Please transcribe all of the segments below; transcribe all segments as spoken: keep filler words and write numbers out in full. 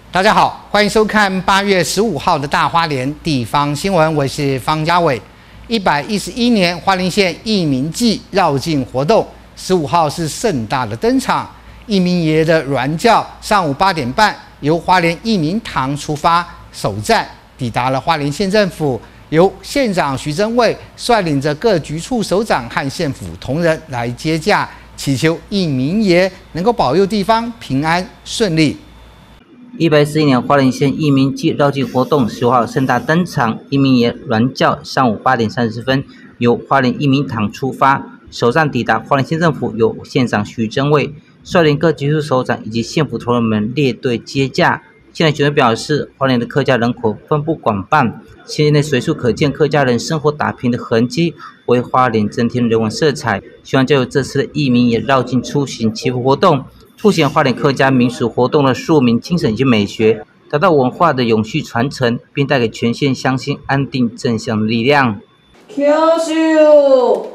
大家好，欢迎收看八月十五号的大花莲地方新闻，我是方家伟。一百一十一年花莲县义民祭绕境活动，十五号是盛大的登场。义民爷的銮轿上午八点半由花莲义民堂出发，首站抵达了花莲县政府，由县长徐榛蔚率领着各局处首长和县府同仁来接驾，祈求义民爷能够保佑地方平安顺利。 一百一十一年花莲县义民祭绕境活动十五号盛大登场，义民爷銮轿上午八点三十分由花莲义民堂出发，首站抵达花莲县政府，由县长徐榛蔚率领各局处首长以及县府同仁们列队接驾。县长徐榛蔚表示，花莲的客家人口分布广泛，县内随处可见客家人生活打拼的痕迹，为花莲增添人文色彩。希望借由这次的义民爷绕境出行祈福活动，凸显花莲客家民俗活动的庶民精神以及美学，达到文化的永续传承，并带给全县乡亲安定正向的力量。 跳手，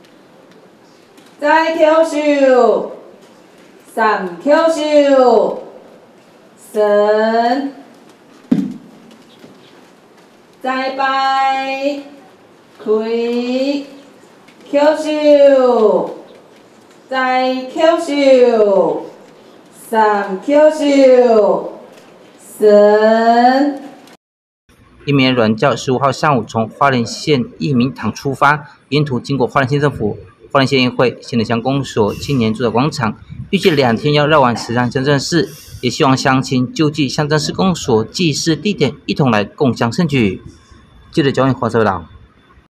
再跳手，三跳手，神，再拜，开，跳手，再跳手。三跳手，神。 义民銮轿十五号上午从花莲县义民堂出发，沿途经过花莲县政府、花莲县议会、县里乡公所、青年住宅广场，预计两天要绕完十项乡镇市，也希望乡亲就近乡镇市公所祭祀地点一同来共襄盛举。记者焦永华报道。